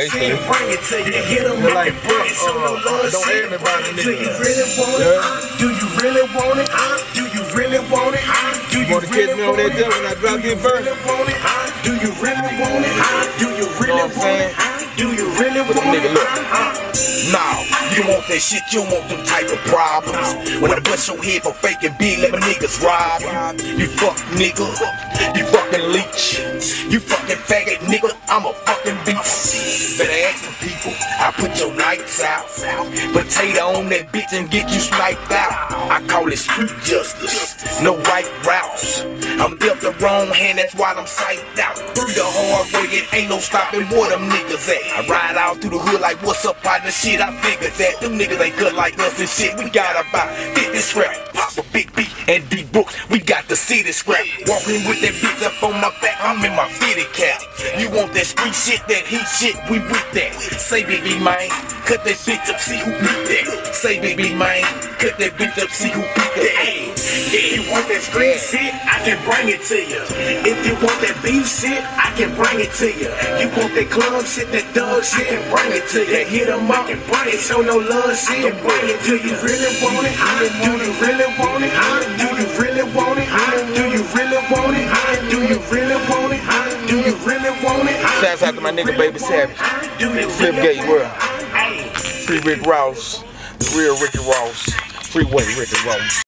basically. They're like, don't add me by the nigga. Do you really want it? Do you really want it? Do you Want to catch me on that deal when I drop this verse? Do you really want it? Do you really want it? Do you really want it? Nigga, look. Nah, you want that shit, you want them type of problems. When I bust your head for faking big, let my niggas rob you. You fuck nigga, you fucking leech. You fucking faggot nigga, I'm a fucking beast. Better ask some people, I put your lights out. Potato on that bitch and get you sniped out. I call it street justice, no right routes. I'm dealt the wrong hand, that's why I'm psyched out. Through the hard way, it ain't no stopping where them niggas at. I ride out through the hood like, what's up, partner? Shit, I figured that them niggas ain't cut like us and shit. We got about 50 scrap. Pop a Big B and D Brooks, we got the city scrap. Walking with that bitch up on my back, I'm in my fitted cap. You want that street shit, that heat shit, we with that. Say baby man, cut that bitch up, see who beat that. Say baby man, cut that bitch up, see who beat that. If you want that street shit, I can bring it to you. If you want that beef shit, I can bring it to you. You want that club shit, that dog shit, I can bring it to you. Hit 'em up and bring it, show no love shit, I can bring it to you. Really want it? Do you really want it? Do you really want it? Do you really want it? Do you really want it? Do you really want it? Shouts out to my nigga Baby Savage, Flipgate World, Free Rick Ross, the real Ricky Ross, Freeway Ricky Ross.